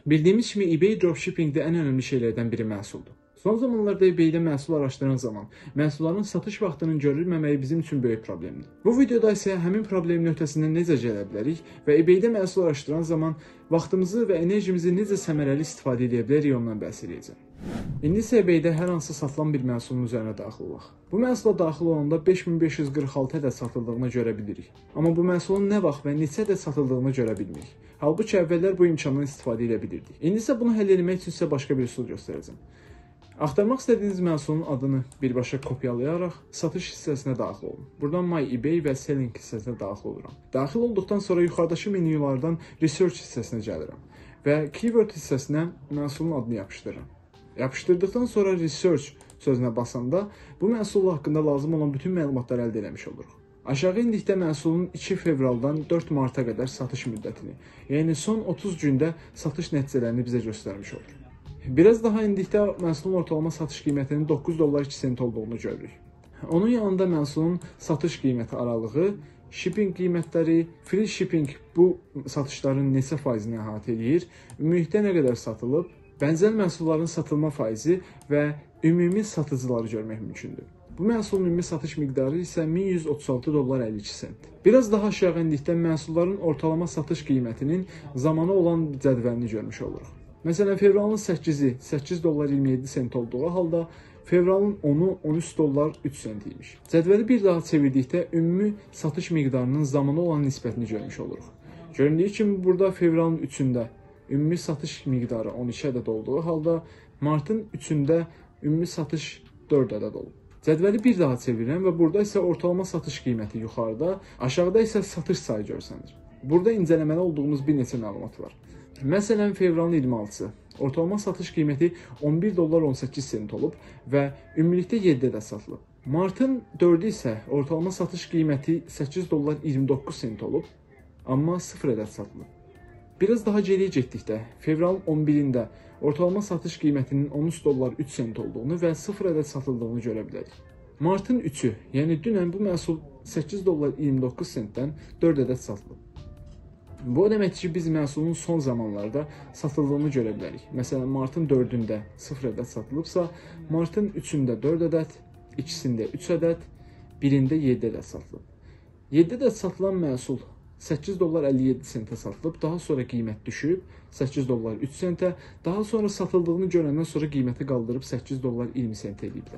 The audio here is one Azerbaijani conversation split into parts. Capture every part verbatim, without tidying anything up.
Bildiyimiz kimi eBay dropshippingdə ən önəmli şeylərdən biri məhsuldur. Son zamanlarda eBay-də məhsul araşdıran zaman məhsulların satış vaxtının görülməməyi bizim üçün böyük problemdir. Bu videoda isə həmin problemin öhdəsindən necə gələ bilərik və eBay-də məhsul araşdıran zaman vaxtımızı və enerjimizi necə səmərəli istifadə edə bilərik ondan bəhs edəcəm. İndi isə eBay-də hər hansı satılan bir məhsulun üzərinə daxil olaq. Bu məhsula daxil olanda beş min beş yüz qırx altı ədəd satıldığını görə bilirik. Amma bu məhsulun nə vaxt və neçə ədəd satıldığını görə bilmirik. Halbuki əvvəllər bu imkandan istifadə edə bilirdik. İndi isə bunu həll etmək üçün sizə başqa bir üsul göstərəcəm. Axtarmaq istədiyiniz məhsulun adını birbaşa kopyalayaraq satış hissəsinə daxil olun. Buradan My eBay və Selling hissəsinə daxil oluram. Daxil olduqdan sonra yuxarıdakı menyulardan Research hissəsinə gəlirəm və Keyword hissəsinə məhsulun adını yapışdırıram. Yapışdırdıqdan sonra Research sözünə basanda bu məhsul haqqında lazım olan bütün məlumatları əldə etmiş oluruq. Aşağı indikdə məhsulun iki fevraldan dörd marta qədər satış müddətini, yəni son otuz gündə satış nəticələrini bizə göstərmiş olur. Biraz daha indikdə məhsulun ortalama satış qiymətinin doqquz dollar iki sent olduğunu görürük. Onun yanında məhsulun satış qiyməti aralığı, shipping qiymətləri, free shipping bu satışların neçə faizini əhatə edir, ümumilikdə nə qədər satılıb, bənzər məhsulların satılma faizi və ümumi satıcıları görmək mümkündür. Bu məhsulun ümumi satış miqdarı isə min yüz otuz altı dollar əlli iki sent. Biraz daha aşağı indikdə məhsulların ortalama satış qiymətinin zamanı olan cədvəlini görmüş oluruq. Məsələn, fevralın səkkizi səkkiz dollar iyirmi yeddi sent olduğu halda fevralın onu on üç dollar üç sent imiş. Cədvəli bir daha çevirdikdə ümumi satış miqdarının zamanı olan nisbətini görmüş oluruq. Göründüyü kimi burada fevralın üçündə ümumi satış miqdarı on iki ədəd olduğu halda martın üçündə ümumi satış dörd ədəd olub. Cədvəli bir daha çevirirəm və burada isə ortalama satış qiyməti yuxarıda, aşağıda isə satış sayı görsənir. Burada incələməli olduğumuz bir neçə məlumat var. Məsələn, fevralın iyirmi altısı ortalama satış qiyməti on bir dollar on səkkiz sent olub və ümumilikdə yeddi ədəd satılıb. Martın dördü isə ortalama satış qiyməti səkkiz dollar iyirmi doqquz sent olub, amma sıfır ədəd satılıb. Biraz daha geriyə getdikdə, fevralın on birində ortalama satış qiymətinin on üç dollar üç sent olduğunu və sıfır ədəd satıldığını görə bilərik. Martın üçü, yəni dünən bu məhsul səkkiz dollar iyirmi doqquz sentdən dörd ədəd satılıb. Bu o deməkdir ki, biz məhsulun son zamanlarda satıldığını görə bilərik. Məsələn, martın dördündə sıfır ədəd satılıbsa, martın üçündə dörd ədəd, ikisində üç ədəd, birində yeddi ədəd satılıb. yeddi ədəd satılan məhsul səkkiz dollar əlli yeddi sentə satılıb, daha sonra qiymət düşüb səkkiz dollar üç sentə, daha sonra satıldığını görəndən sonra qiyməti qaldırıb səkkiz dollar iyirmi sentə eləyiblər.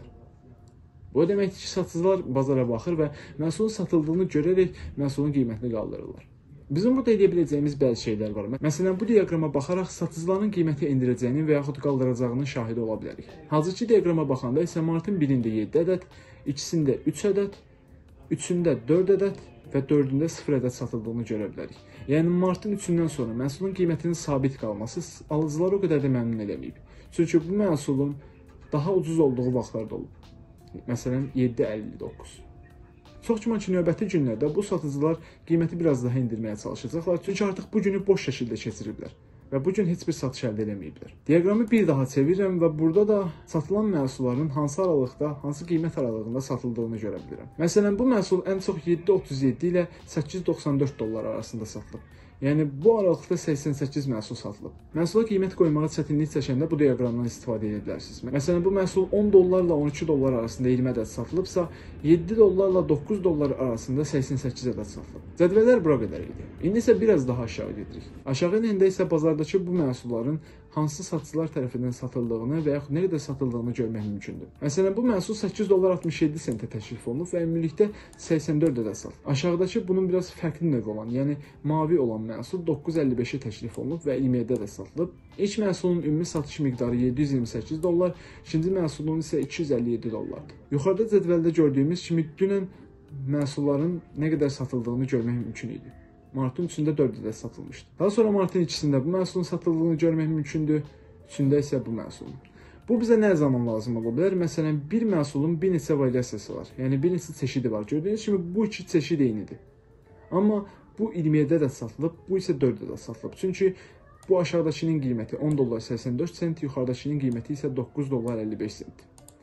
Bu o deməkdir ki, satıcılar bazara baxır və məhsulun satıldığını görərək məhsulun qiymətini qaldırırlar. Bizim burada edə biləcəyimiz bəzi şeylər var. Məsələn, bu diaqrama baxaraq satıcıların qiyməti endirəcəyinin və yaxud qaldıracağının şahidi ola bilərik. Hazırki diaqrama baxanda isə martın birində yeddi ədəd, ikisində üç ədəd, üçündə dörd ədəd və dördündə sıfır ədəd satıldığını görə bilərik. Yəni, martın üçündən sonra məhsulun qiymətinin sabit qalması alıcıları o qədər də məmnun eləməyib. Çünki bu məhsulun daha ucuz olduğu vaxtlarda olub. Məsələn, yeddi əlli doqquz. Çox güman ki, növbəti günlərdə bu satıcılar qiyməti biraz daha indirməyə çalışacaqlar. Çünki artıq bu günü boş şəkildə keçiriblər və bu gün heç bir satış əldə eləməyiblər. Diaqramı bir daha çevirirəm və burada da satılan məhsulların hansı aralıqda, hansı qiymət aralığında satıldığını görə bilirəm. Məsələn, bu məhsul ən çox yeddi otuz yeddi ilə səkkiz doxsan dörd dollar arasında satılıb. Yəni, bu aralıqda səksən səkkiz məhsul satılıb. Məhsula qiymət qoymağa çətinlik çəkəndə bu diaqramdan istifadə edə bilərsiniz. Məsələn, bu məhsul on dollarla on iki dollar arasında iyirmi ədəd satılıbsa, yeddi dollarla doqquz dollar arasında səksən səkkiz ədəd satılıb. Cədvəllər bura qədər idi. İndi isə biraz daha aşağı gedirik. Aşağı enəndə isə bazardakı bu məhsulların hansı satıcılar tərəfindən satıldığını və yaxud nə qədər satıldığını görmək mümkündür. Məsələn, bu məhsul səkkiz dollar altmış yeddi sentə təklif olunub və ümumilikdə səksən dörd ədəd satılıb. Aşağıdakı bunun biraz fərqli növ olan, yəni mavi olan məhsul doqquz əlli beşə təklif olunub və iyirmi yeddi ədəd satılıb. İlk məhsulun ümumi satış miqdarı yeddi yüz iyirmi səkkiz dollar, ikinci məhsulun isə iki yüz əlli yeddi dollardır. Yuxarıda cədvəldə gördüyümüz kimi dünən məhsulların nə qədər satıldığını görmək mümkün idi. Martın üçündə dörd ədəd satılmışdı. Daha sonra martın ikisində bu məhsulun satıldığını görmək mümkündür, üçündə isə bu məhsulun. Bu bizə nə zaman lazım ola bilər? Məsələn, bir məhsulun bir neçə variasiyası var, yəni bir neçə çeşidi var. Gördüyünüz kimi bu iki çeşid eynidir. Amma bu iyirmi yeddi ədəd satılıb, bu isə dörd ədəd satılıb. Çünki bu aşağıdakının qiyməti on dollar səksən dörd sent, yuxarıdakının qiyməti isə doqquz dollar əlli beş sent.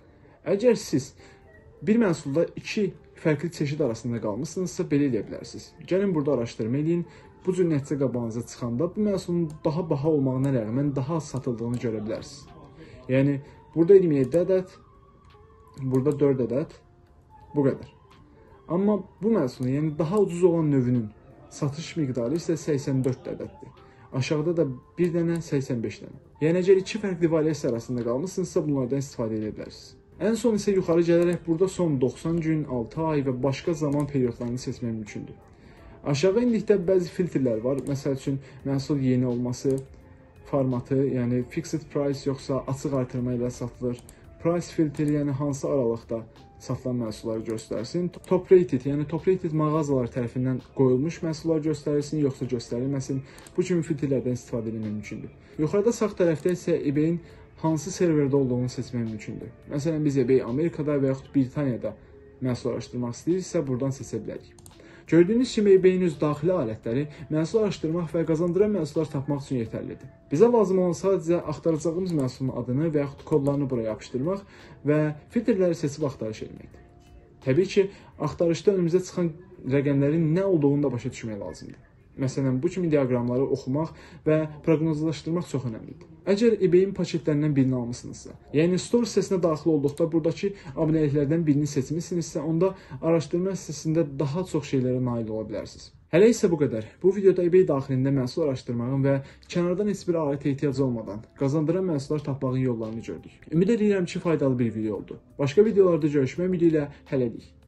Əgər siz bir məhsulda iki fərqli çeşid arasında qalmışsınızsa belə eləyə bilərsiniz. Gəlin burada araşdırma edin. bu cür nəticə qabağınıza çıxanda bu məhsulun daha baha olmağına rəğmən daha az satıldığını görə bilərsiniz. Yəni burada iyirmi yeddi ədəd, burada dörd ədəd, bu qədər. Amma bu məhsulun, yəni daha ucuz olan növünün satış miqdarı isə səksən dörd ədəddir. Aşağıda da bir dənə, səksən beş dənə. Yəni əgər iki fərqli variasiya arasında qalmışsınızsa bunlardan istifadə edə bilərsiniz. Ən son isə yuxarı gələrək burada son doxsan gün, altı ay və başqa zaman periodlarını seçmək mümkündür. Aşağı indikdə bəzi filtrlər var. Məsəl üçün məhsul yeni olması, formatı, yəni fixed price yoxsa açıq artırma ilə satılır. Price filtri, yəni hansı aralıqda satılan məhsulları göstərsin. Top rated, yəni top rated mağazalar tərəfindən qoyulmuş məhsullar göstərilsin, yoxsa göstərilməsin. Bu kimi filtrlərdən istifadə etmək mümkündür. Yuxarıda sağ tərəfdə isə eBay-in hansı serverdə olduğunu seçmək mümkündür. Məsələn, biz eBay Amerikada və yaxud Britaniyada məhsul araşdırmaq istəyiriksə, buradan seçə bilərik. Gördüyünüz kimi eBay-in öz daxili alətləri məhsul araşdırmaq və qazandıran məhsullar tapmaq üçün yetərlidir. Bizə lazım olan sadəcə axtaracağımız məhsulun adını və yaxud kodlarını buraya yapışdırmaq və filtrləri seçib axtarış etməkdir. Təbii ki, axtarışda önümüzə çıxan rəqəmlərin nə olduğunu da başa düşmək lazımdır. Məsələn, bu kimi diaqramları oxumaq və proqnozlaşdırmaq çox önəmlidir. Əgər eBay-in paketlərindən birini almısınızsa, yəni store hissəsinə daxil olduqda buradakı abunəliklərdən birini seçmisinizsə, onda araşdırma hissəsində daha çox şeylərə nail ola bilərsiniz. Hələ isə bu qədər. Bu videoda eBay daxilində məhsul araşdırmağın və kənardan heç bir alətə ehtiyac olmadan qazandıran məhsullar tapmağın yollarını gördük. Ümid edirəm ki, faydalı bir video oldu. Başqa videolarda görüşmək ümidi ilə hələlik.